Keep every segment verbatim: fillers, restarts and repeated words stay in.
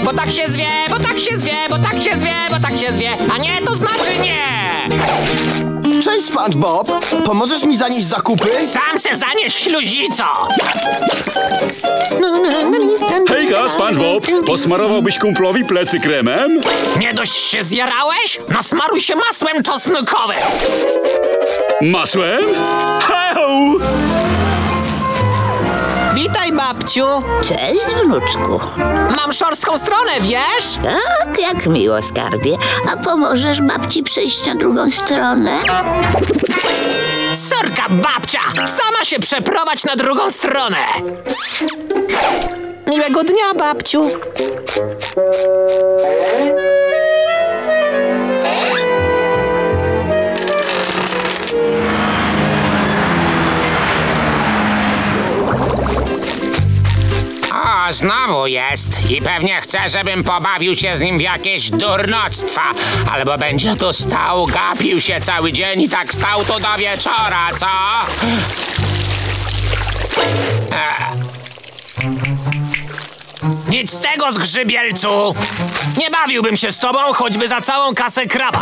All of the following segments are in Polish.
Bo tak się zwie, bo tak się zwie, bo tak się zwie, bo tak się zwie. A nie, to znaczy nie. Cześć, SpongeBob. Pomożesz mi zanieść zakupy? Sam se zanieś, śluzico. Hejka, SpongeBob! Posmarowałbyś kumplowi plecy kremem? Nie dość się zjarałeś? Nasmaruj się masłem czosnkowym. Masłem? Heu! Witaj, babciu. Cześć, wnuczku. Mam szorstką stronę, wiesz? Tak, jak miło, skarbie. A pomożesz babci przejść na drugą stronę? Sorka, babcia! Sama się przeprowadź na drugą stronę. Miłego dnia, babciu. O, znowu jest i pewnie chce, żebym pobawił się z nim w jakieś durnoctwa. Albo będzie tu stał, gapił się cały dzień i tak stał tu do wieczora, co? Ech. Nic z tego, zgrzybielcu. Nie bawiłbym się z tobą, choćby za całą kasę kraba.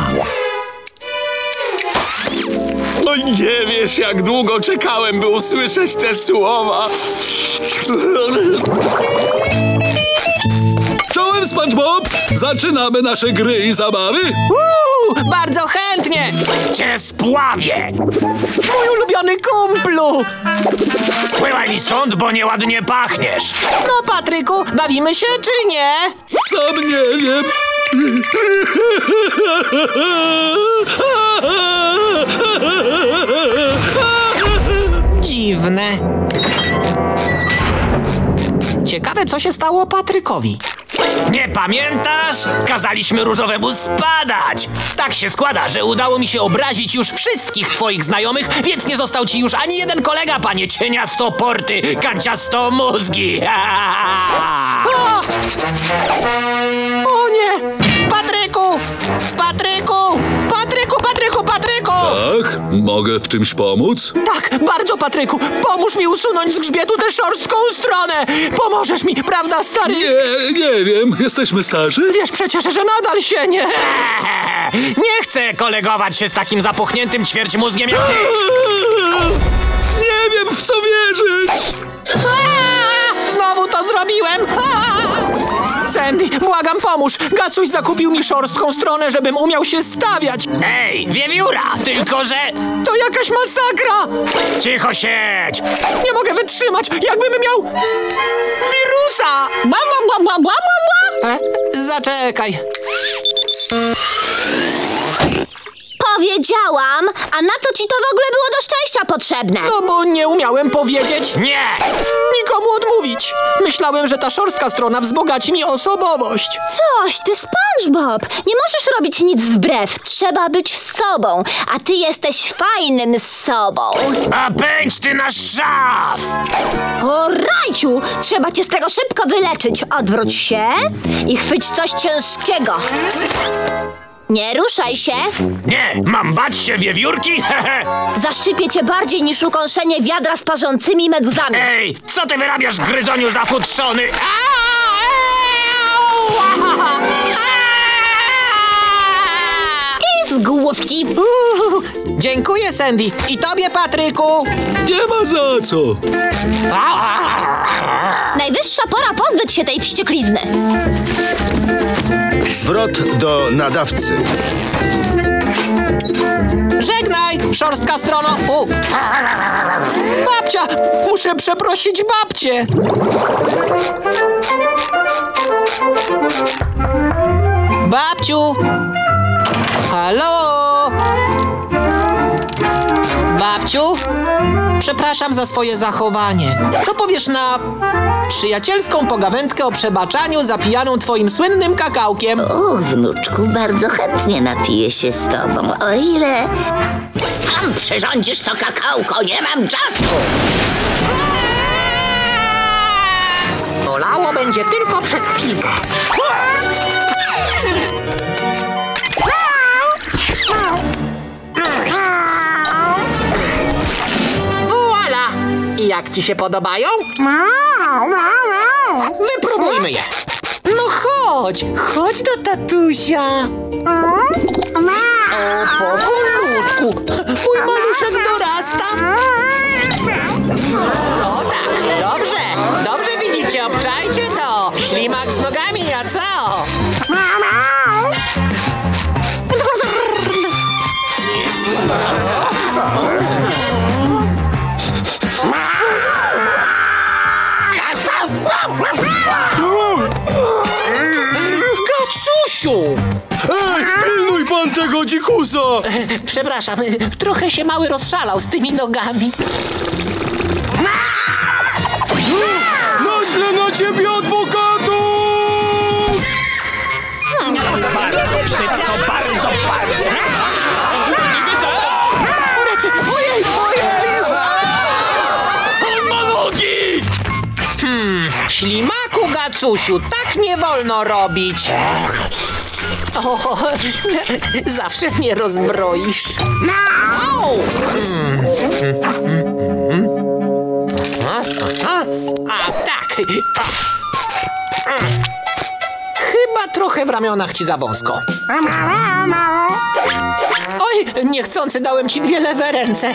No i nie wiesz, jak długo czekałem, by usłyszeć te słowa. Czołem, SpongeBob! Zaczynamy nasze gry i zabawy? Uuu, bardzo chętnie. Cię spławię. Mój ulubiony kumplu. Spływaj mi stąd, bo nieładnie pachniesz. No, Patryku, bawimy się czy nie? Sam nie wiem. Dziwne. Ciekawe, co się stało Patrykowi. Nie pamiętasz? Kazaliśmy Różowemu spadać. Tak się składa, że udało mi się obrazić już wszystkich twoich znajomych, więc nie został ci już ani jeden kolega, panie cieniastoporty, kanciasto mózgi. O! O nie! Patryku! Patryku! Patryku, Patryku, Patryku! Ach, mogę w czymś pomóc? Tak, bardzo, Patryku. Pomóż mi usunąć z grzbietu tę szorstką stronę. Pomożesz mi, prawda, stary? Nie, nie wiem. Jesteśmy starzy? Wiesz przecież, że nadal się nie... Nie chcę kolegować się z takim zapuchniętym ćwierćmózgiem jak ty. Nie wiem, w co wierzyć. Znowu to zrobiłem. Sandy, błagam, pomóż. Gacuś zakupił mi szorstką stronę, żebym umiał się stawiać. Ej, wiewióra, tylko że... To jakaś masakra. Cicho siedź. Nie mogę wytrzymać, jakbym miał... wirusa. Bła, bła, bła, bła, bła, bła. E? Zaczekaj. Powiedziałam, a na co ci to w ogóle było do szczęścia potrzebne? No bo nie umiałem powiedzieć... Nie! Nikomu odmówić. Myślałem, że ta szorstka strona wzbogaci mi osobowość. Coś, ty SpongeBob! Nie możesz robić nic wbrew. Trzeba być sobą, a ty jesteś fajnym sobą. A pędź ty na szaf! O rajciu! Trzeba cię z tego szybko wyleczyć. Odwróć się i chwyć coś ciężkiego. Nie ruszaj się. Nie, mam bać się wiewiórki? Zaszczypię cię bardziej niż ukąszenie wiadra z parzącymi meduzami. Ej, co ty wyrabiasz, gryzoniu zafutrzony? I z główki. Uuu, dziękuję, Sandy. I tobie, Patryku. Nie ma za co. Najwyższa pora pozbyć się tej wścieklizny. Zwrot do nadawcy. Żegnaj, szorstka strono. U. Babcia, muszę przeprosić babcię. Babciu. Halo? Babciu? Przepraszam za swoje zachowanie. Co powiesz na przyjacielską pogawędkę o przebaczaniu zapijaną twoim słynnym kakałkiem? Och, wnuczku, bardzo chętnie napiję się z tobą, o ile... Sam przyrządzisz to kakałko, nie mam czasu! Bolało będzie tylko przez chwilkę. Voila! I jak ci się podobają? Wypróbujmy je. No chodź! chodź, chodź do tatusia. O, powolutku. Mój maluszek dorasta. O tak, dobrze, dobrze widzicie, obczajcie to. Ślimak z nogami, a co? Gacusiu! Ej, pilnuj pan tego dzikusa! Przepraszam, trochę się mały rozszalał z tymi nogami. Naślę na ciebie adwokatu! Bardzo szybko, bardzo, bardzo. Ojej, ojej! On ma nogi! Hmm, ślimaku, Gacusiu, tak nie wolno robić. O, zawsze mnie rozbroisz. Au! Hmm. A, a tak. Chyba trochę w ramionach ci za wąsko. Oj, niechcący dałem ci dwie lewe ręce.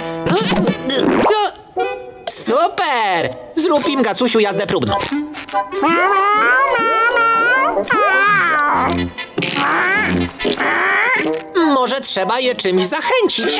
Super! Zrób im, Gacusiu, jazdę próbną. Może trzeba je czymś zachęcić.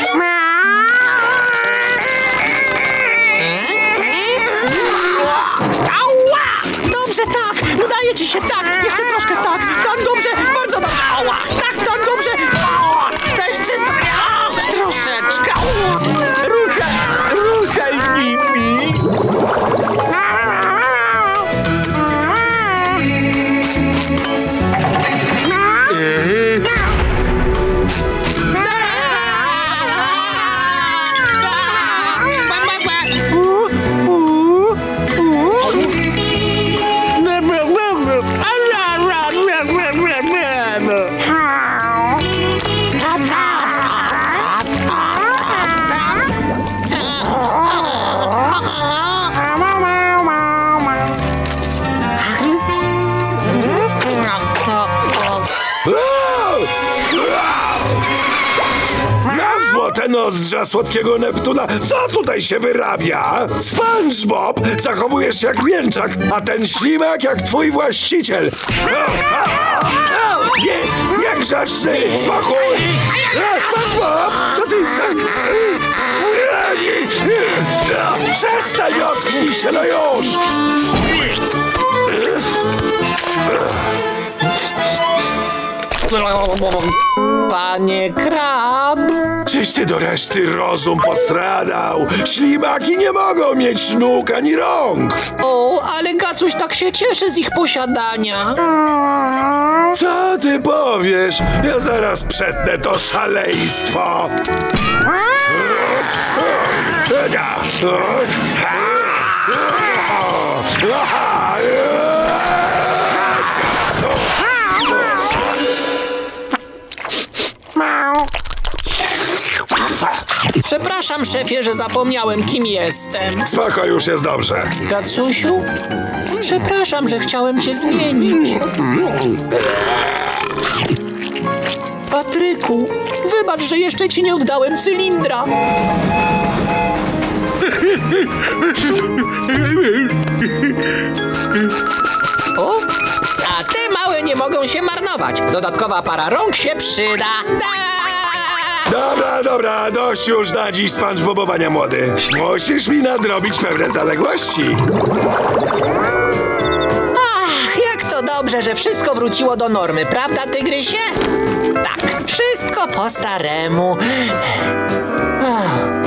Ała! Dobrze, tak! Udaje ci się, tak! Jeszcze troszkę, tak! Tak, dobrze! Bardzo dobrze! Ała! Tak, tak, dobrze! Ała! Jeszcze troszeczkę! Ruszaj! Ruszaj nimi! Złote nozdrza słodkiego Neptuna, co tutaj się wyrabia? SpongeBob, zachowujesz się jak mięczak, a ten ślimak jak twój właściciel. Nie, niegrzeczny, smakuj! SpongeBob, co ty... Przestań, ocknij się, no już! Panie Krab! Czyś ty do reszty rozum postradał? Ślimaki nie mogą mieć nóg ani rąk! O, ale Gacuś tak się cieszy z ich posiadania. Co ty powiesz? Ja zaraz przetnę to szaleństwo! Przepraszam, szefie, że zapomniałem, kim jestem. Spoko, już jest dobrze. Gacusiu, przepraszam, że chciałem cię zmienić. Patryku, wybacz, że jeszcze ci nie oddałem cylindra. O, a te małe nie mogą się marnować. Dodatkowa para rąk się przyda. Da! Dobra, dobra, dość już na dziś SpongeBobowania, młody. Musisz mi nadrobić pewne zaległości. Ach, jak to dobrze, że wszystko wróciło do normy, prawda, tygrysie? Tak, wszystko po staremu. Ach.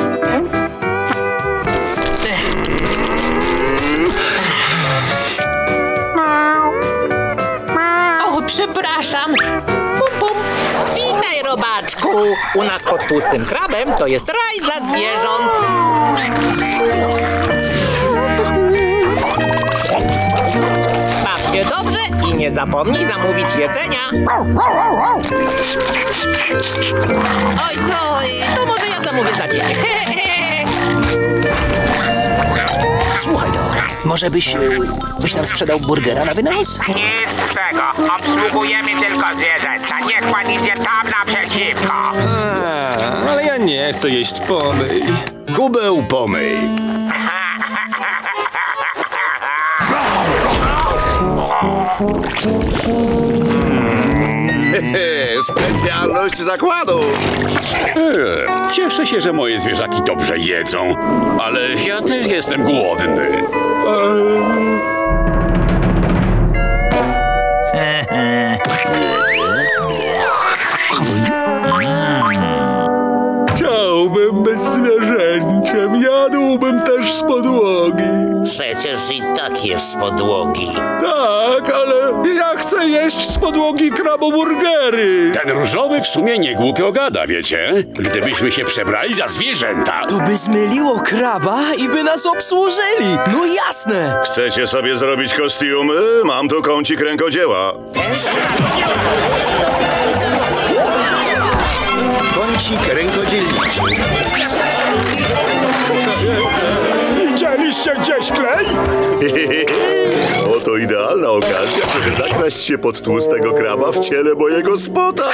O, przepraszam. Pum, pum. Witaj, robaczku. U nas pod tłustym krabem to jest raj dla zwierząt. Baw się dobrze i nie zapomnij zamówić jedzenia. Oj, to, to może ja zamówię za ciebie. Słuchaj no, może byś, y, byś nam sprzedał burgera na wynos? Nic z tego. Obsługujemy tylko zwierzęta. Niech pan idzie tam naprzeciwko. A, ale ja nie chcę jeść pomyj. Kubeł pomyj. Specjalność zakładu. E, Cieszę się, że moje zwierzaki dobrze jedzą, ale ja też jestem głodny. Chciałbym być zwierzęciem. Jadłbym też z podłogi. Przecież i tak jesz z podłogi. Tak, ale ja chcę jeść z podłogi kraboburgery. Ten różowy w sumie nie głupio gada, wiecie? Gdybyśmy się przebrali za zwierzęta. To by zmyliło kraba i by nas obsłużyli. No jasne. Chcecie sobie zrobić kostiumy? Mam tu kącik rękodzieła. Kącik rękodzielniczy. Widzieliście gdzieś klej? Oto idealna okazja, żeby zakraść się pod tłustego kraba w ciele mojego spota.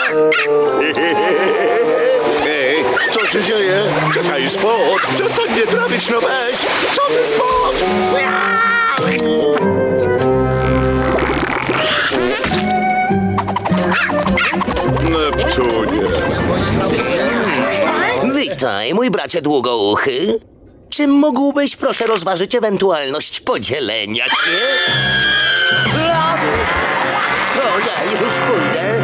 Ej, co się dzieje? Czekaj, spot! Przestań mnie trawić, no weź! Co ty, spot? Neptunie. Witaj, mój bracie długouchy. Czy mógłbyś proszę rozważyć ewentualność podzielenia się? To ja już pójdę.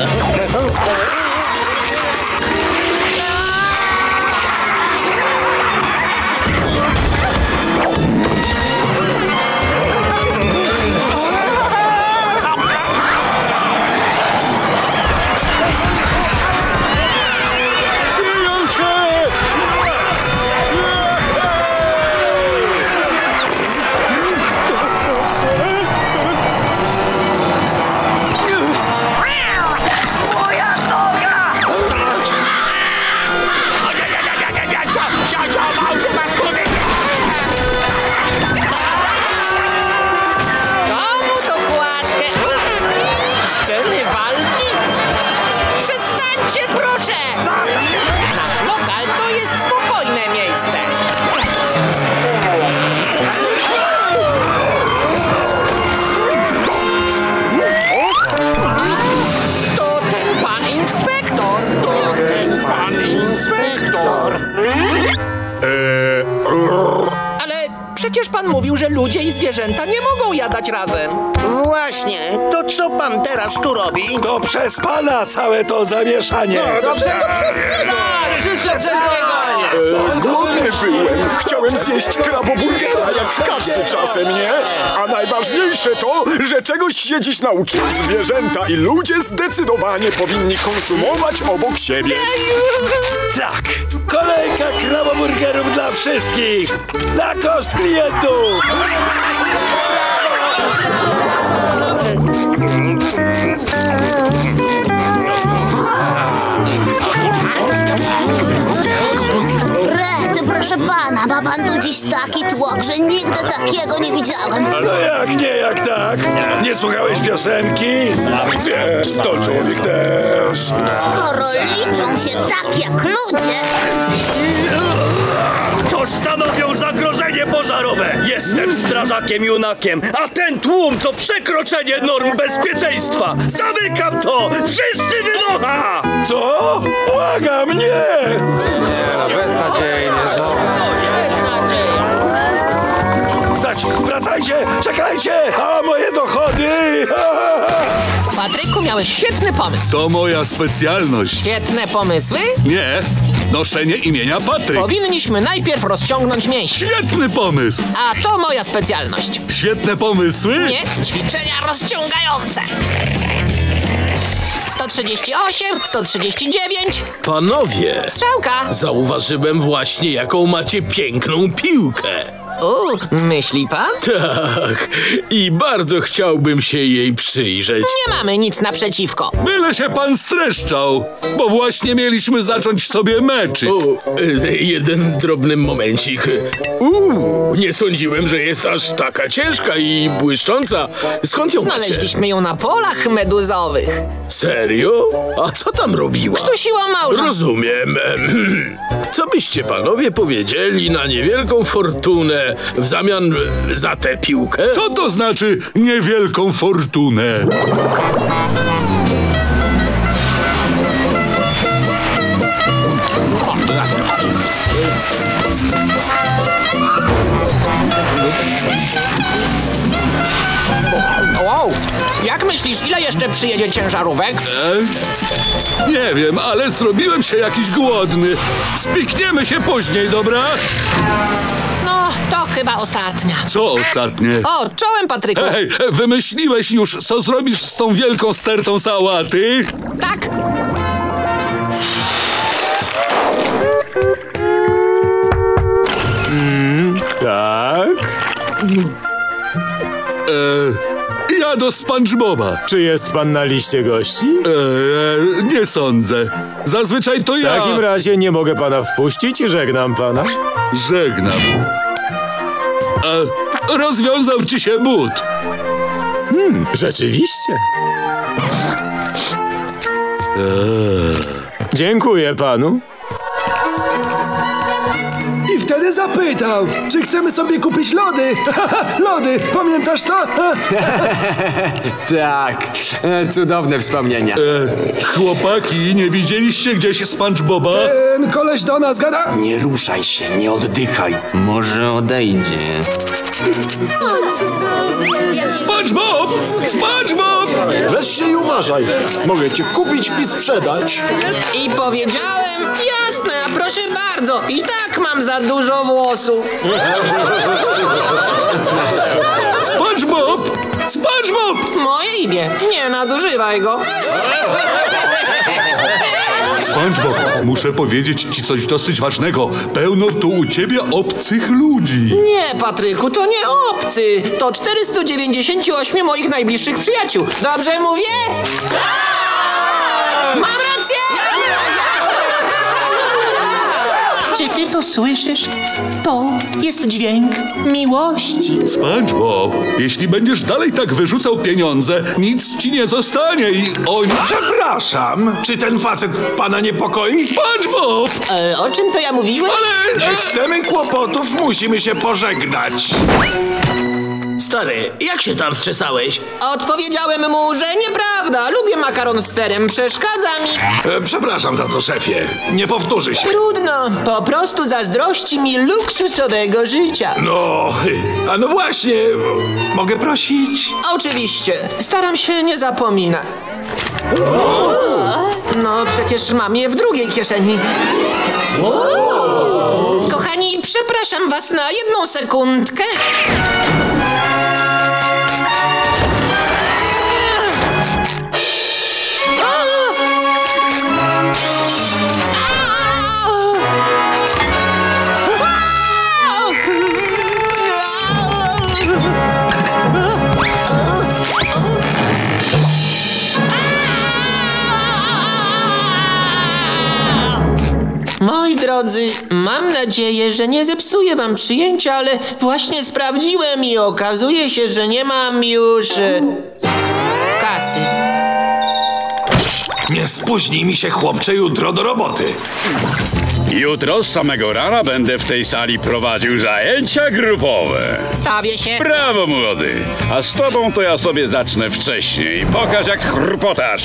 Przecież pan mówił, że ludzie i zwierzęta nie mogą jadać razem. Właśnie, to co pan teraz tu robi? To przez pana całe to zamieszanie. No, to wszystko przez niego! Wszystko przez niego! Głodny byłem. Chciałem zjeść kraboburgera, jak każdy czasem, nie? A najważniejsze to, że czegoś się dziś nauczył. Zwierzęta i ludzie zdecydowanie powinni konsumować obok siebie. Tak. Kolejka kraboburgerów dla wszystkich. Na koszt klientów. Rety, proszę pana, ma pan tu dziś taki tłok, że nigdy takiego nie widziałem. No jak nie, jak tak? Nie słuchałeś piosenki? Wiesz, to człowiek też. Skoro liczą się tak jak ludzie... To stanowią zagrożenie pożarowe. Jestem strażakiem junakiem, a ten tłum to przekroczenie norm bezpieczeństwa. Zamykam to! Wszyscy wynocha! Co? Błagam, nie! Nie, no beznadziejnie znowu. Znać, wracajcie, czekajcie! A moje dochody! Patryku, miałeś świetny pomysł. To moja specjalność. Świetne pomysły? Nie, noszenie imienia Patryk. Powinniśmy najpierw rozciągnąć mięśnie. Świetny pomysł. A to moja specjalność. Świetne pomysły. Nie, ćwiczenia rozciągające. sto trzydzieści osiem, sto trzydzieści dziewięć. Panowie, Strzałka. zauważyłem właśnie, jaką macie piękną piłkę. O, myśli pan? Tak, i bardzo chciałbym się jej przyjrzeć. Nie mamy nic naprzeciwko. Byle się pan streszczał, bo właśnie mieliśmy zacząć sobie meczyk. O, e, jeden drobny momencik. Uuu, nie sądziłem, że jest aż taka ciężka i błyszcząca. Skąd ją Znaleźliśmy ją na polach meduzowych. macie? Serio? A co tam robiła? Krztusiła małża. Rozumiem. Co byście panowie powiedzieli na niewielką fortunę w zamian za tę piłkę? Co to znaczy niewielką fortunę? Wow, jak myślisz, ile jeszcze przyjedzie ciężarówek? E? Nie wiem, ale zrobiłem się jakiś głodny. Spikniemy się później, dobra? No, to chyba ostatnia. Co ostatnie? O, czołem, Patryku. Hej, wymyśliłeś już, co zrobisz z tą wielką stertą sałaty? Tak. Mm, tak? E... Ja do SpongeBoba. Czy jest pan na liście gości? Eee, nie sądzę. Zazwyczaj to ja. W takim razie nie mogę pana wpuścić i żegnam pana. Żegnam. E, rozwiązał ci się but. Hmm, rzeczywiście. Eee. Dziękuję panu. I wtedy zapytał, czy chcemy sobie kupić lody. Lody, pamiętasz to? Tak, e, cudowne wspomnienia. E, chłopaki, nie widzieliście gdzieś SpongeBoba? Ten koleś do nas gada? Nie ruszaj się, nie oddychaj. Może odejdzie. SpongeBob! SpongeBob! Weź się i uważaj. Mogę cię kupić i sprzedać. I powiedziałem, jasne, a proszę bardzo, i tak mam za dużo włosów. SpongeBob! SpongeBob! Moje imię, nie nadużywaj go. SpongeBob, muszę powiedzieć ci coś dosyć ważnego. Pełno tu u ciebie obcych ludzi. Nie, Patryku, to nie obcy. To czterysta dziewięćdziesiąt osiem moich najbliższych przyjaciół. Dobrze mówię? Mam rację! Czy ty to słyszysz? To jest dźwięk miłości. SpongeBob, jeśli będziesz dalej tak wyrzucał pieniądze, nic ci nie zostanie i oni... Przepraszam, czy ten facet pana niepokoi? SpongeBob! E, o czym to ja mówiłem? Ale... Nie chcemy kłopotów, musimy się pożegnać. Stary, jak się tam wczesałeś? Odpowiedziałem mu, że nieprawda. Lubię makaron z serem, przeszkadza mi. E, przepraszam za to, szefie. Nie powtórzy się. Trudno, po prostu zazdrości mi luksusowego życia. No, a no właśnie, mogę prosić? Oczywiście, staram się nie zapominać. No, przecież mam je w drugiej kieszeni. Kochani, przepraszam was na jedną sekundkę. Moi drodzy, mam nadzieję, że nie zepsuję wam przyjęcia, ale właśnie sprawdziłem i okazuje się, że nie mam już e, kasy. Nie spóźnij mi się, chłopcze, jutro do roboty. Jutro z samego rana będę w tej sali prowadził zajęcia grupowe. Stawię się. Brawo, młody. A z tobą to ja sobie zacznę wcześniej. Pokaż, jak chrupotasz.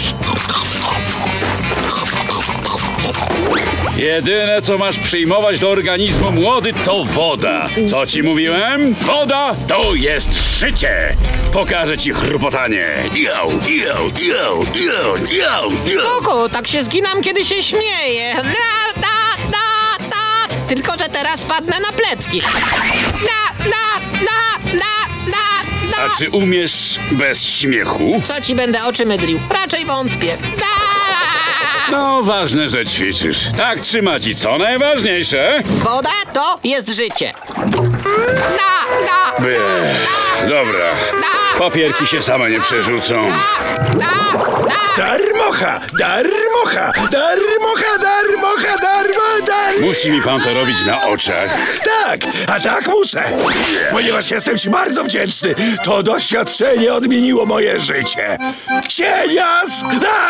Jedyne, co masz przyjmować do organizmu, młody, to woda. Co ci mówiłem? Woda to jest życie. Pokażę ci chrupotanie. Yo, yo, yo, yo, yo, yo. Spoko, tak się zginam, kiedy się śmieję. Da, da, da, da. Tylko że teraz padnę na plecki. Da, da, da, da, da, da. A czy umiesz bez śmiechu? Co ci będę oczy mydlił? Raczej wątpię. Da! No, ważne, że ćwiczysz. Tak trzymać i co najważniejsze? Woda to jest życie. Da, da, By. da, Dobra. da, Papierki się same nie przerzucą. da, da. Darmocha, darmocha, darmocha, darmocha, darmo, dar... Musi mi pan to robić na oczach. Tak, a tak muszę, ponieważ jestem ci bardzo wdzięczny. To doświadczenie odmieniło moje życie. Cienias!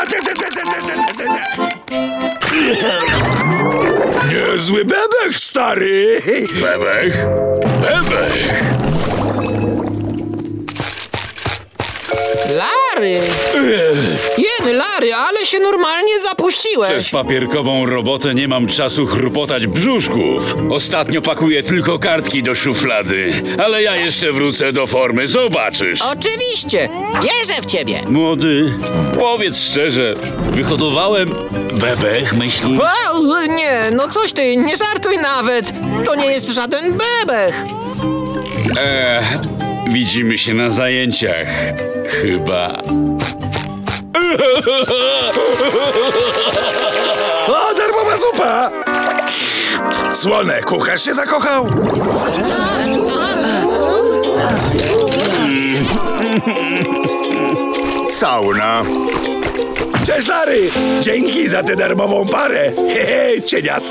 Niezły bebech, stary. Bebech? Bebech? Lary! Jeny, Lary, ale się normalnie Przez zapuściłeś. papierkową robotę nie mam czasu chrupotać brzuszków. Ostatnio pakuję tylko kartki do szuflady. Ale ja jeszcze wrócę do formy, zobaczysz. Oczywiście, wierzę w ciebie. Młody, powiedz szczerze, wyhodowałem bebech, myślisz? Wow, nie, no coś ty, nie żartuj nawet. To nie jest żaden bebech. Eee, widzimy się na zajęciach. Chyba. O, darmowa zupa! Słone, kucharz się zakochał. Sauna. Cześć, Lary! Dzięki za tę darmową parę. Hehe, cienias.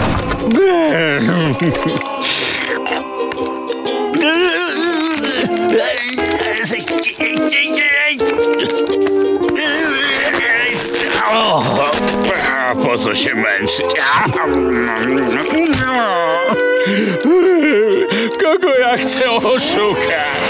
O, a po co się męczyć? Kogo ja chcę oszukać?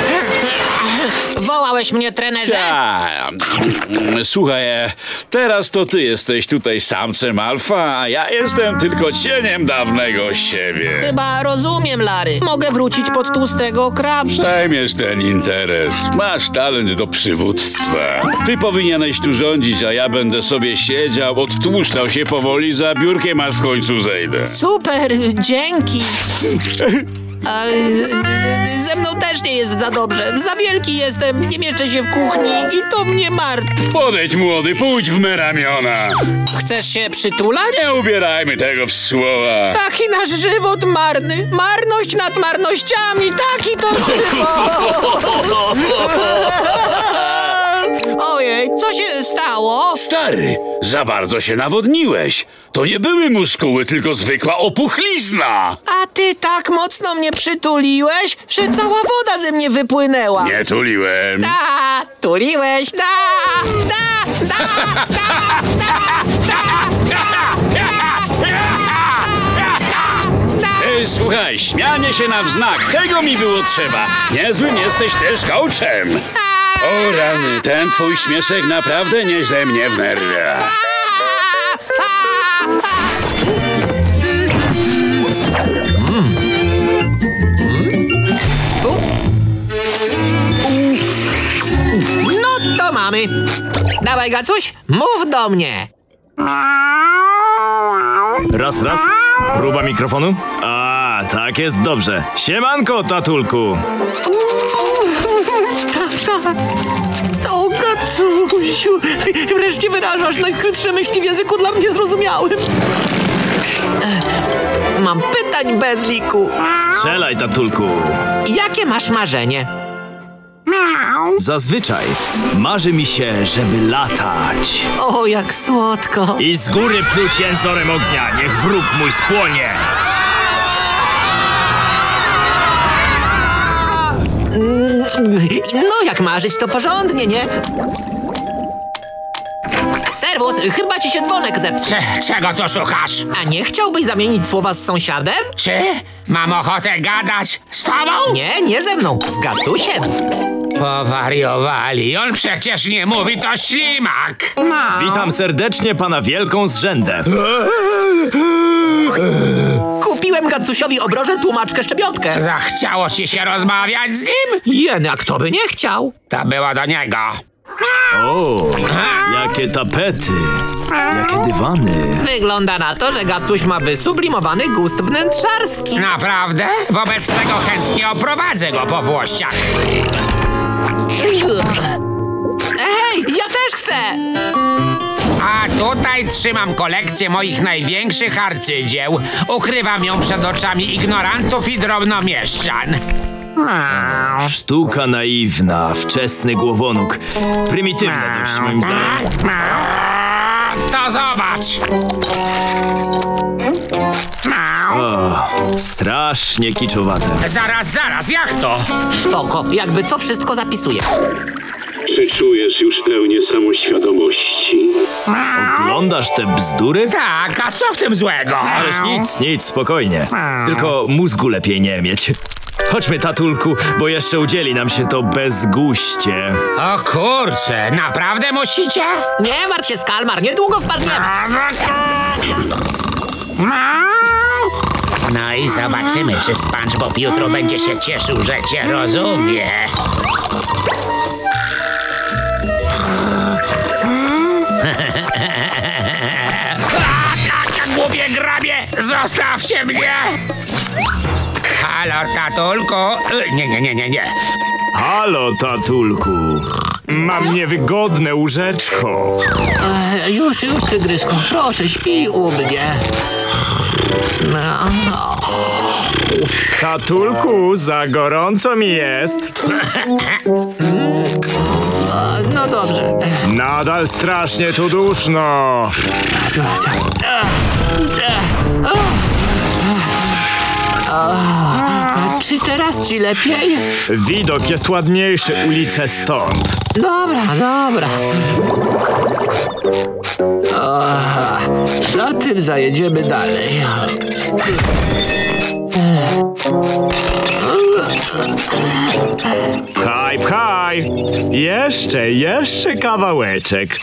Wołałeś mnie, trenerze? Ja. Słuchaj, teraz to ty jesteś tutaj samcem alfa, a ja jestem tylko cieniem dawnego siebie. Chyba rozumiem, Lary. Mogę wrócić pod tłustego krab. Przejmiesz ten interes. Masz talent do przywództwa. Ty powinieneś tu rządzić, a ja będę sobie siedział, odtłuszczał się powoli za biurkiem, aż w końcu zejdę. Super, dzięki. A, ze mną też nie jest za dobrze. Za wielki jestem, nie mieszczę się w kuchni i to mnie martwi. Podejdź, młody, pójdź w me ramiona. Chcesz się przytulać? Nie ubierajmy tego w słowa. Taki nasz żywot marny. Marność nad marnościami. Taki to żywot. Ojej, co się stało? Stary, za bardzo się nawodniłeś. To nie były muskuły, tylko zwykła opuchlizna. A ty tak mocno mnie przytuliłeś, że cała woda ze mnie wypłynęła. Nie tuliłem. Da, tuliłeś, da, da, da, da, da, da. Ej, słuchaj, śmianie się na wznak, tego mi było trzeba. Niezłym jesteś też coachem. O rany, ten twój śmieszek naprawdę nieźle mnie wnerwia. Mm. No to mamy. Dawaj, Gacuś, mów do mnie. Raz, raz. Próba mikrofonu. A, tak jest dobrze. Siemanko, tatulku. Tata. O, Gacusiu. Wreszcie wyrażasz najskrytsze myśli w języku dla mnie zrozumiałym. Mam pytań bez liku. Strzelaj, tatulku. Jakie masz marzenie? Zazwyczaj marzy mi się, żeby latać. O, jak słodko. I z góry pluć jęzorem ognia, niech wróg mój spłonie. No, jak marzyć, to porządnie, nie? Serwus, chyba ci się dzwonek zepsuł. Czego tu szukasz? A nie chciałbyś zamienić słowa z sąsiadem? Czy mam ochotę gadać z tobą? Nie, nie ze mną, z Gacusiem. Powariowali, on przecież nie mówi, to ślimak. No. Witam serdecznie pana wielką zrzędę. Kupiłem Gacusiowi obroże tłumaczkę szczebiotkę. Zachciało ci się rozmawiać z nim? Jen, a kto by nie chciał? To było do niego. O, jakie tapety, jakie dywany. Wygląda na to, że Gacuś ma wysublimowany gust wnętrzarski. Naprawdę? Wobec tego chętnie oprowadzę go po Włościach. Ej, ja też chcę! A tutaj trzymam kolekcję moich największych arcydzieł. Ukrywam ją przed oczami ignorantów i drobnomieszczan. Sztuka naiwna, wczesny głowonóg. Prymitywna dość, moim zdaniem. To zobacz! O, strasznie kiczowate. Zaraz, zaraz, jak to? Spoko, jakby co wszystko zapisuję. Czy czujesz już pełnię samoświadomości? Oglądasz te bzdury? Tak, a co w tym złego? Ależ nic, nic, spokojnie. Tylko mózgu lepiej nie mieć. Chodźmy, tatulku, bo jeszcze udzieli nam się to bezguście. O kurczę, naprawdę musicie? Nie martw się, Skalmar, niedługo wpadniemy. No i zobaczymy, czy SpongeBob jutro będzie się cieszył, że cię rozumie. Głupie grabie, zostawcie mnie! Halo, tatulku? Nie, nie, nie, nie, nie. Halo, tatulku. Mam niewygodne łóżeczko. E, już, już, tygrysku, proszę, śpij u mnie. No, no. Tatulku, za gorąco mi jest. No dobrze. Nadal strasznie tu duszno. A czy teraz ci lepiej? Widok jest ładniejszy, ulice stąd. Dobra, dobra. Aha, na tym zajedziemy dalej. Pchaj, pchaj. Jeszcze, jeszcze kawałeczek.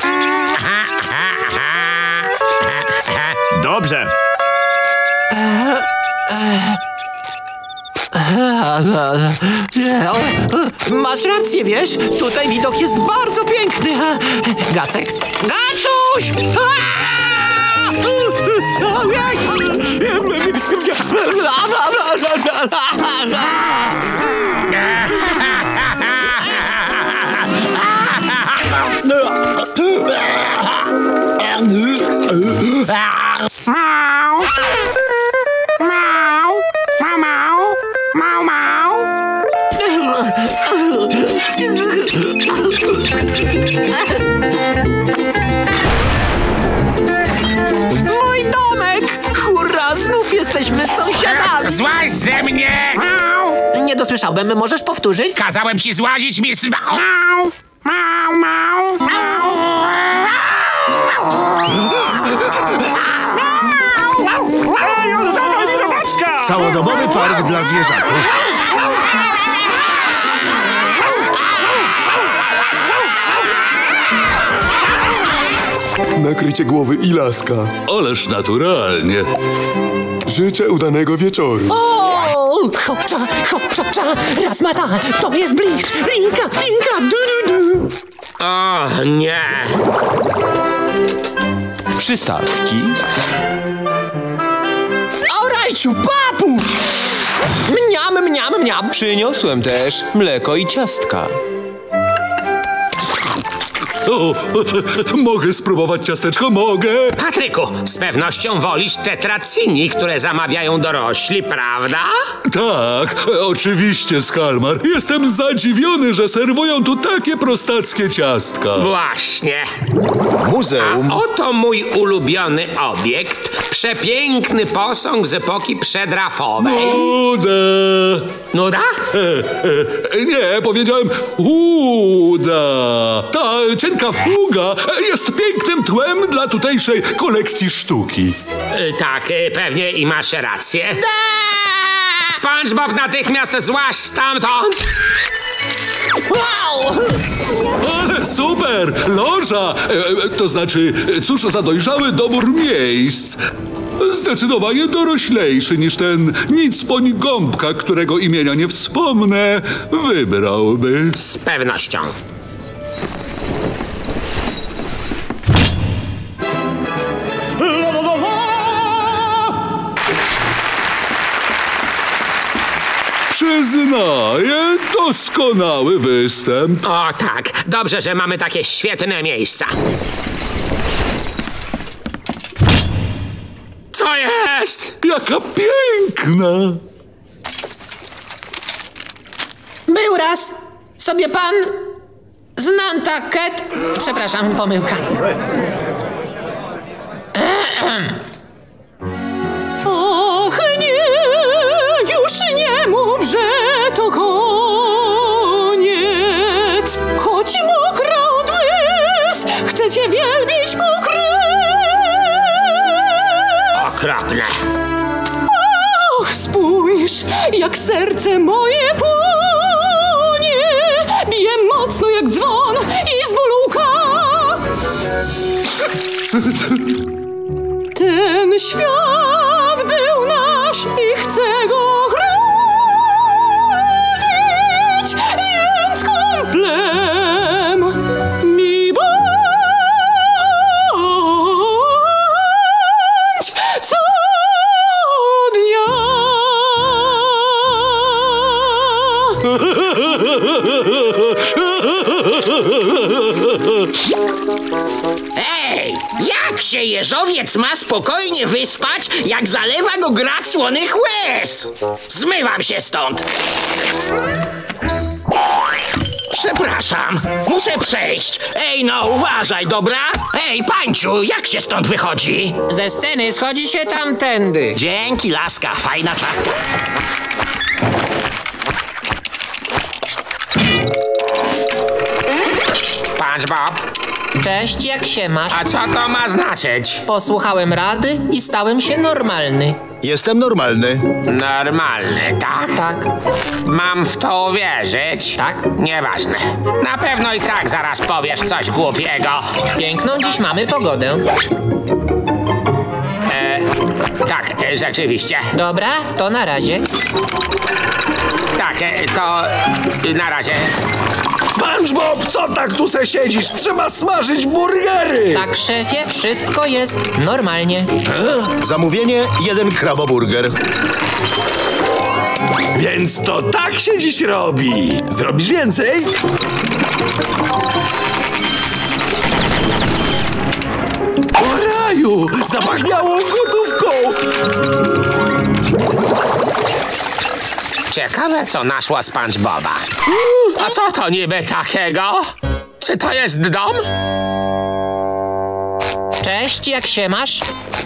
Dobrze. Masz rację, wiesz? Tutaj widok jest bardzo piękny. Gacek? Gacuś! Mau! Mau! Mau, mau! Mau, mau! Mój domek! Hurra, znów jesteśmy sąsiadami! Złaź ze mnie! Mau! Nie dosłyszałem, możesz powtórzyć? Kazałem ci złazić, miss... Mau! Mau, mau! Mau! Całodobowy park dla zwierzaków. Nakrycie głowy i laska. Ależ naturalnie. Życzę udanego wieczoru. O, hopcza, hopcza, cza, raz mata, to jest Blitz, rinka, rinka, du, du, du. O, nie. Przystawki. O, Rajciu, papu! Mniam, mniam, mniam. Przyniosłem też mleko i ciastka. O, mogę spróbować ciasteczko? Mogę? Patryku, z pewnością wolisz tetracini, które zamawiają dorośli, prawda? Tak, oczywiście, Skalmar. Jestem zadziwiony, że serwują tu takie prostackie ciastka. Właśnie. Muzeum. A oto mój ulubiony obiekt. Przepiękny posąg z epoki przedrafowej. Nuda. Nuda? E, e, nie, powiedziałem uda. Ta cienka fuga jest pięknym tłem dla tutejszej kolekcji sztuki. Y, tak, y, pewnie i masz rację. SpongeBob, natychmiast złaź stamtąd! Wow! Ale super! Loża! E, to znaczy, cóż za dojrzały dobór miejsc. Zdecydowanie doroślejszy niż ten nicpoń gąbka, którego imienia nie wspomnę, wybrałby. Z pewnością. Przyznaję, doskonały występ. O tak, dobrze, że mamy takie świetne miejsca. to jest? Jaka piękna! Był raz sobie pan z Nantucket. Przepraszam, pomyłka. Och nie, już nie mów, że to koniec. Choć mokra od łez, chcę cię wielbić po kres. Okropne. Och, spójrz, jak serce moje płonie. Bije mocno jak dzwon i z bólu łka. Ten świat był nasz i chcę go chronić, więc kumplem mi bądź co dnia. Ej, jak się jeżowiec ma spokojnie wyspać, jak zalewa go grad słonych łez? Zmywam się stąd. Przepraszam, muszę przejść. Ej, no uważaj, dobra? Ej, Panciu, jak się stąd wychodzi? Ze sceny schodzi się tamtędy. Dzięki, laska, fajna czapka. SpongeBob, Cześć, jak się masz? a co to ma znaczyć? Posłuchałem rady i stałem się normalny. Jestem normalny. Normalny, tak? Tak. Mam w to uwierzyć? Tak. Nieważne. Na pewno i tak zaraz powiesz coś głupiego. Piękną dziś mamy pogodę. E, tak, e, rzeczywiście. Dobra, to na razie. Tak, e, to e, na razie. SpongeBob, co tak tu se siedzisz? Trzeba smażyć burgery! Tak, szefie, wszystko jest normalnie. Zamówienie, jeden kraboburger. Więc to tak się dziś robi. Zrobisz więcej? O raju! Zapachniało gotówką! Ciekawe, co naszło SpongeBoba. A co to niby takiego? Czy to jest dom? Cześć, jak się masz?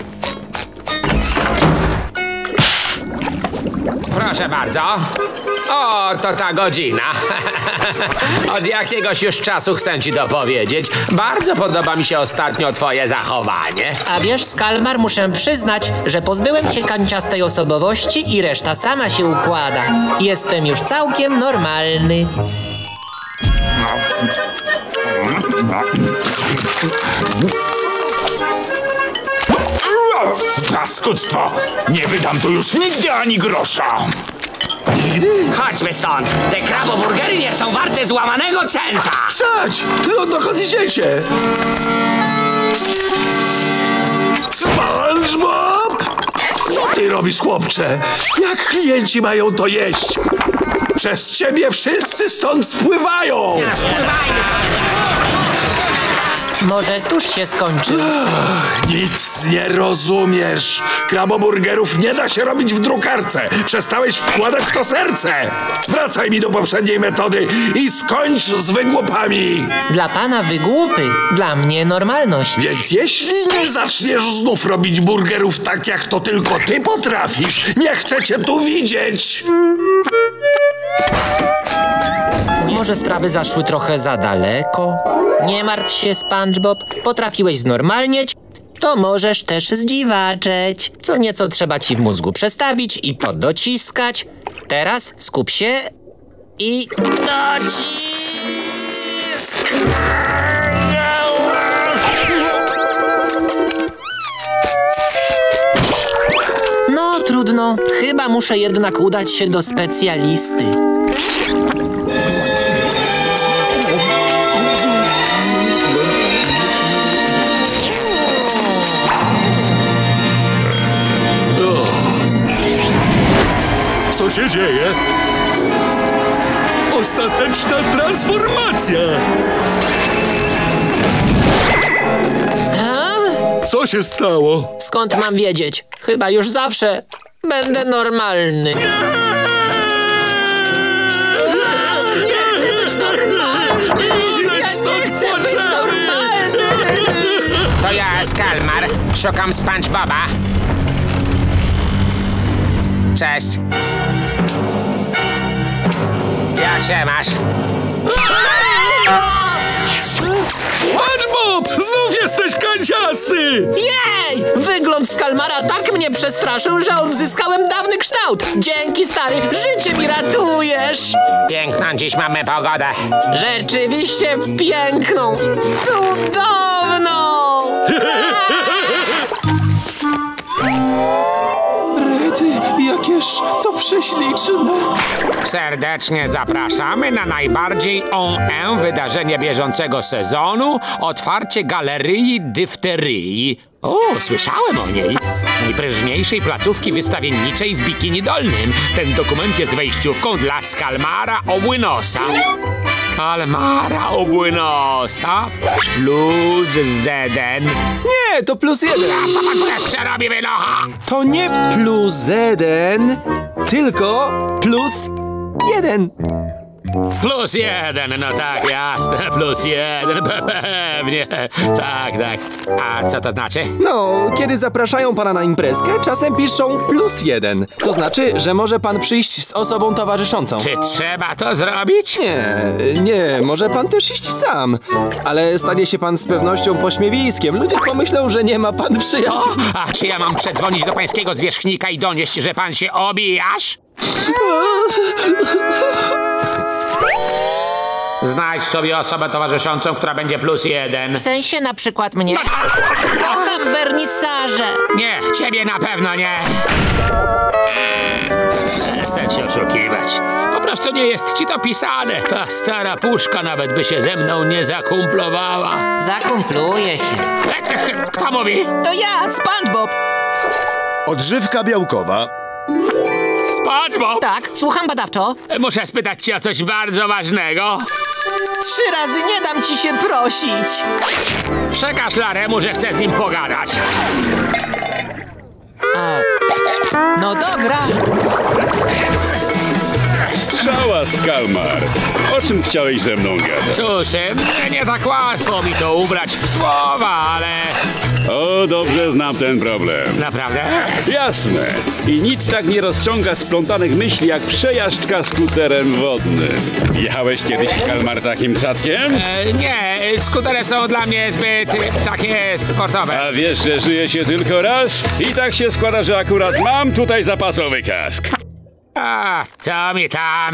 Proszę bardzo. O, to ta godzina. Od jakiegoś już czasu chcę ci to powiedzieć. Bardzo podoba mi się ostatnio twoje zachowanie. A wiesz, Skalmar, muszę przyznać, że pozbyłem się kanciastej osobowości i reszta sama się układa. Jestem już całkiem normalny. Paskudztwo! Nie wydam tu już nigdy ani grosza! Nigdy? Chodźmy stąd. Te kraboburgery nie są warte złamanego centa. Stać! No dokąd idziecie? SpongeBob! Co ty robisz, chłopcze? Jak klienci mają to jeść? Przez ciebie wszyscy stąd spływają! Może tuż się skończy. Ach, nic nie rozumiesz. Kraboburgerów nie da się robić w drukarce. Przestałeś wkładać w to serce. Wracaj mi do poprzedniej metody i skończ z wygłupami. Dla pana wygłupy, dla mnie normalność. Więc jeśli nie zaczniesz znów robić burgerów tak, jak to tylko ty potrafisz, nie chcę cię tu widzieć. Może sprawy zaszły trochę za daleko? Nie martw się, SpongeBob. Potrafiłeś znormalnieć, to możesz też zdziwaczeć. Co nieco trzeba ci w mózgu przestawić i podociskać. Teraz skup się i docisk! No, trudno. Chyba muszę jednak udać się do specjalisty. Co się dzieje? Ostateczna transformacja! A? Co się stało? Skąd mam wiedzieć? Chyba już zawsze będę normalny. Nie chcę być normalny! Ja nie chcę być normalny! To ja, Skalmar. Szukam SpongeBoba. Cześć. Jak się masz? SpongeBob! Znów jesteś kanciasty! Jej! Wygląd Skalmara tak mnie przestraszył, że odzyskałem dawny kształt. Dzięki, stary, życie mi ratujesz. Piękną dziś mamy pogodę. Rzeczywiście piękną, cudowną! Rety, jakież to prześliczne. Serdecznie zapraszamy na najbardziej on-en wydarzenie bieżącego sezonu — otwarcie Galerii Dyfteryi. O, słyszałem o niej. Najprężniejszej placówki wystawienniczej w Bikini Dolnym. Ten dokument jest wejściówką dla Skalmara Obłynosa. Skalmara Obłynosa plus jeden. Nie, to plus jeden. A co pan tu jeszcze robi, wynocha? To nie plus jeden, tylko plus jeden. Plus jeden, no tak, jasne, plus jeden, pewnie. Tak, tak. A co to znaczy? No, kiedy zapraszają pana na imprezkę, czasem piszą plus jeden. To znaczy, że może pan przyjść z osobą towarzyszącą. Czy trzeba to zrobić? Nie, nie, może pan też iść sam. Ale stanie się pan z pewnością pośmiewiskiem. Ludzie pomyślą, że nie ma pan przyjaciół. Co? A czy ja mam przedzwonić do pańskiego zwierzchnika i donieść, że pan się obijasz? Znajdź sobie osobę towarzyszącą, która będzie plus jeden. W sensie na przykład mnie? Kocham wernisaże. Nie, ciebie na pewno nie. Przestań się oszukiwać. Po prostu nie jest ci to pisane. Ta stara puszka nawet by się ze mną nie zakumplowała. Zakumpluje się. Kto mówi? To ja, SpongeBob. Odżywka białkowa. SpongeBob? Tak, słucham badawczo. Muszę spytać cię o coś bardzo ważnego. Trzy razy nie dam ci się prosić. Przekaż Laremu, że chcę z nim pogadać. A, no dobra. Strzała, Skalmar. O czym chciałeś ze mną gadać? Cóż, nie tak łatwo mi to ubrać w słowa, ale... O, dobrze znam ten problem. Naprawdę? Jasne. I nic tak nie rozciąga splątanych myśli, jak przejażdżka skuterem wodnym. Jechałeś kiedyś, Skalmar, takim cackiem? E, nie, skutery są dla mnie zbyt e, takie sportowe. A wiesz, że żyje się tylko raz? I tak się składa, że akurat mam tutaj zapasowy kask. A, co mi tam?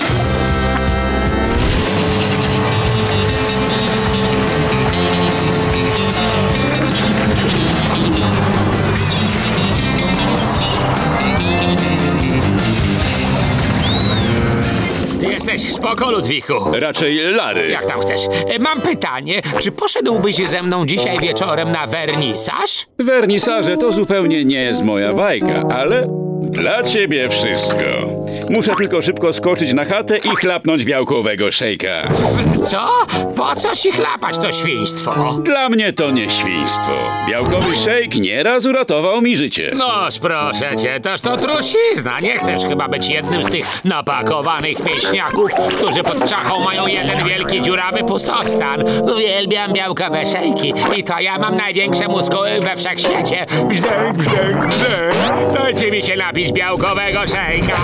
Ty jesteś spoko, Ludwiku. Raczej Lary. Jak tam chcesz. E, Mam pytanie. Czy poszedłbyś ze mną dzisiaj wieczorem na wernisaż? Wernisaże to zupełnie nie jest moja bajka, ale dla ciebie wszystko. Muszę tylko szybko skoczyć na chatę i chlapnąć białkowego szejka. Co? Po co ci chlapać to świństwo? Dla mnie to nie świństwo. Białkowy szejk nieraz uratował mi życie. Noż proszę cię, toż to trusizna. Nie chcesz chyba być jednym z tych napakowanych mięśniaków, którzy pod czachą mają jeden wielki dziurawy pustostan. Uwielbiam białkowe szejki i to ja mam największe muskuły we wszechświecie. Bzdęk, bzdęk, bzdęk. Dajcie mi się napić białkowego szejka.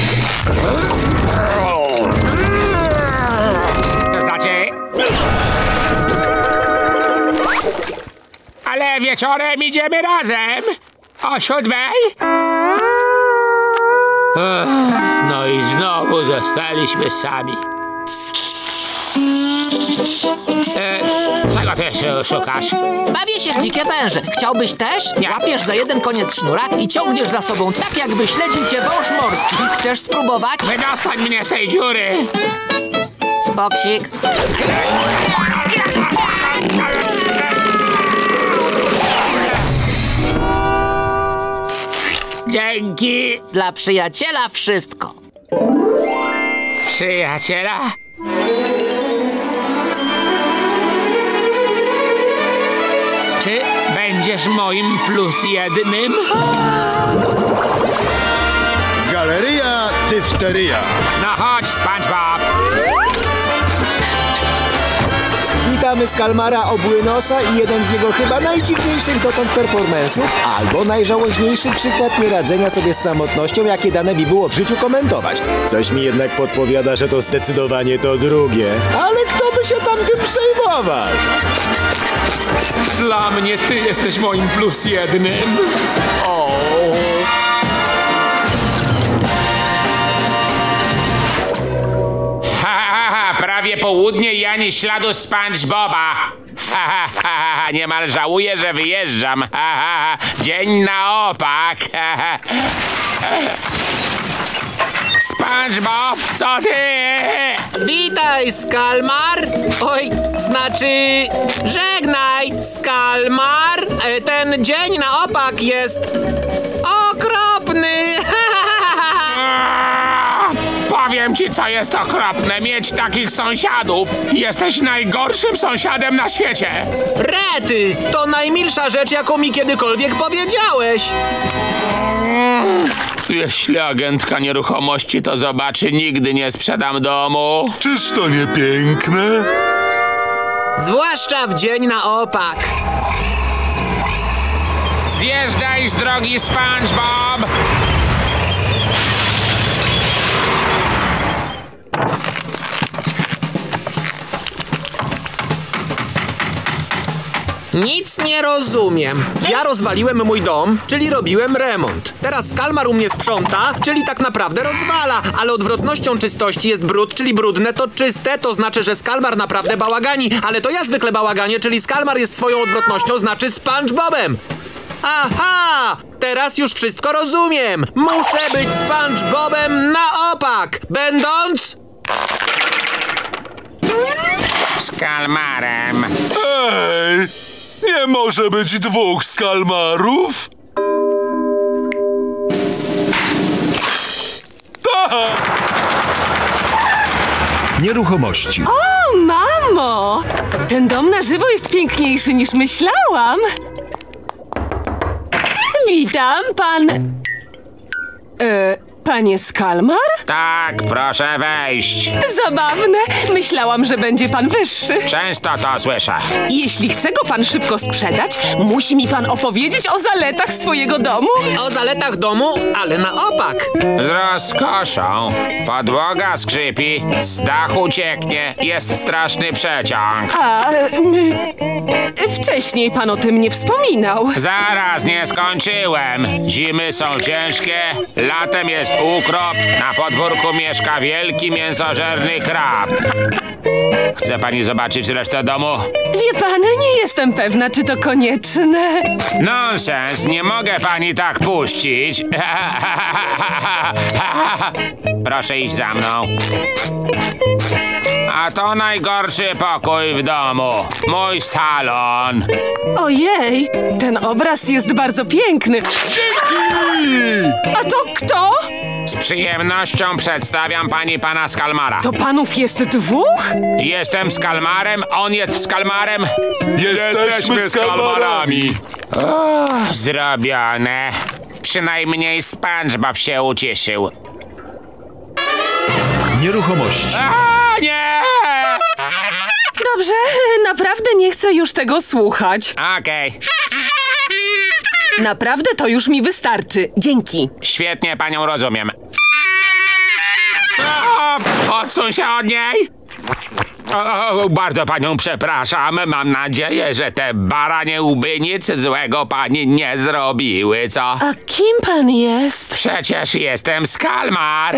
To znaczy... Ale wieczorem idziemy razem. O siódmej? Ech, no i znowu zostaliśmy sami. E, czego ty się szukasz? Bawię się w dzikie węże. Chciałbyś też? Nie. Łapiesz za jeden koniec sznura i ciągniesz za sobą tak, jakby śledził cię wąż morski. Chcesz spróbować? Wydostań mnie z tej dziury! Spoksik. Dzięki! Dla przyjaciela wszystko. Przyjaciela? Czy będzie będziesz moim plus jednym? Galeria Dyfteria. No chodź, SpongeBob. Witamy Skalmara Obłynosa i jeden z jego chyba najdziwniejszych dotąd performansów, albo najżałośniejszy przykład nieradzenia sobie z samotnością, jakie dane mi było w życiu komentować. Coś mi jednak podpowiada, że to zdecydowanie to drugie. Ale kto by się tam tym przejmował? Dla mnie ty jesteś moim plus jednym. O. Prawie południe i ani śladu SpongeBoba. Ha, ha, ha, ha. Niemal żałuję, że wyjeżdżam. Ha, ha, ha. Dzień na opak. Ha, ha. SpongeBob, co ty? Witaj, Skalmar. Oj, znaczy... Żegnaj, Skalmar. E, Ten dzień na opak jest... okropny. Powiem ci, co jest okropne, mieć takich sąsiadów. Jesteś najgorszym sąsiadem na świecie. Rety, to najmilsza rzecz, jaką mi kiedykolwiek powiedziałeś. Jeśli agentka nieruchomości to zobaczy, nigdy nie sprzedam domu. Czyż to nie piękne? Zwłaszcza w dzień na opak. Zjeżdżaj z drogi, SpongeBob. Nic nie rozumiem. Ja rozwaliłem mój dom, czyli robiłem remont. Teraz Skalmar u mnie sprząta, czyli tak naprawdę rozwala. Ale odwrotnością czystości jest brud, czyli brudne to czyste. To znaczy, że Skalmar naprawdę bałagani. Ale to ja zwykle bałaganie, czyli Skalmar jest swoją odwrotnością, znaczy SpongeBobem. Aha! Teraz już wszystko rozumiem. Muszę być SpongeBobem na opak, będąc... Skalmarem. Ej! Nie może być dwóch Skalmarów? Tak! Nieruchomości. O, mamo! Ten dom na żywo jest piękniejszy niż myślałam. Witam, pan... E, panie Skalmar? Tak, proszę wejść. Zabawne. Myślałam, że będzie pan wyższy. Często to słyszę. Jeśli chce go pan szybko sprzedać, musi mi pan opowiedzieć o zaletach swojego domu. O zaletach domu, ale na opak. Z rozkoszą. Podłoga skrzypi, z dachu cieknie, jest straszny przeciąg. A... My... Wcześniej pan o tym nie wspominał. Zaraz, nie skończyłem. Zimy są ciężkie, latem jest ukrop, na podwórku mieszka wielki mięsożerny krab. Chce pani zobaczyć resztę domu? Wie pan, nie jestem pewna, czy to konieczne. Nonsens, nie mogę pani tak puścić. Proszę iść za mną. A to najgorszy pokój w domu. Mój salon. Ojej, ten obraz jest bardzo piękny. Dzięki! A to kto? Z przyjemnością przedstawiam pani pana Skalmara. To panów jest dwóch? Jestem Skalmarem, on jest Skalmarem. Jesteśmy Skalmarami. O, zrobione. Przynajmniej SpongeBob się ucieszył. Nieruchomości. A, nie! Dobrze, naprawdę nie chcę już tego słuchać. Okej. Okay. Naprawdę to już mi wystarczy. Dzięki. Świetnie panią rozumiem. Stop! Odsuń się od niej! O, bardzo panią przepraszam. Mam nadzieję, że te baranie łby nic złego pani nie zrobiły, co? A kim pan jest? Przecież jestem Skalmar.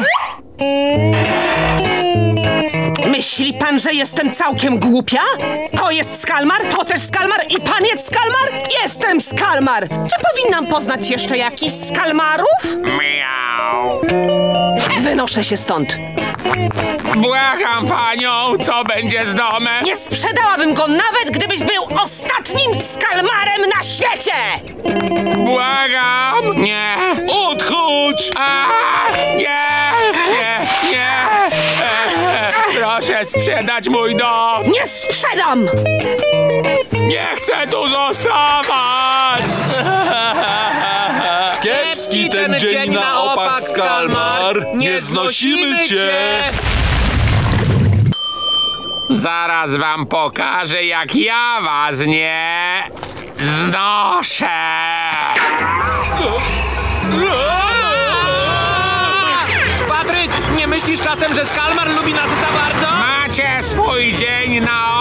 Myśli pan, że jestem całkiem głupia? To jest Skalmar, to też Skalmar i pan jest Skalmar? Jestem Skalmar! Czy powinnam poznać jeszcze jakichś Skalmarów? Miau. Wynoszę się stąd. Błagam panią, co będzie z domem? Nie sprzedałabym go nawet, gdybyś był ostatnim Skalmarem na świecie! Błagam! Nie! Odchodź! A, nie! Nie! Nie! E, e, proszę sprzedać mój dom! Nie sprzedam! Nie chcę tu zostawać! Kiepski ten dzień na opak, Skalmar! Nie znosimy cię! Zaraz wam pokażę, jak ja was nie znoszę! Patryk, nie myślisz czasem, że Skalmar lubi nas za bardzo? Macie swój dzień na